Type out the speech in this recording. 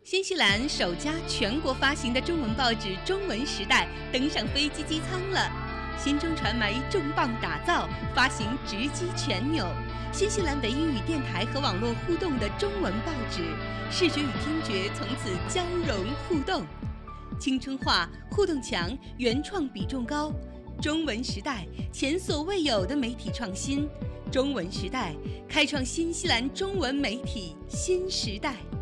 新西兰首家全国发行的中文报纸《中文时代》登上飞机机舱了。新中传媒重磅打造，发行直击全纽，新西兰唯一与电台和网络互动的中文报纸，视觉与听觉从此交融互动。青春化、互动强、原创比重高。中文时代，前所未有的媒体创新。中文时代，开创新西兰中文媒体新时代。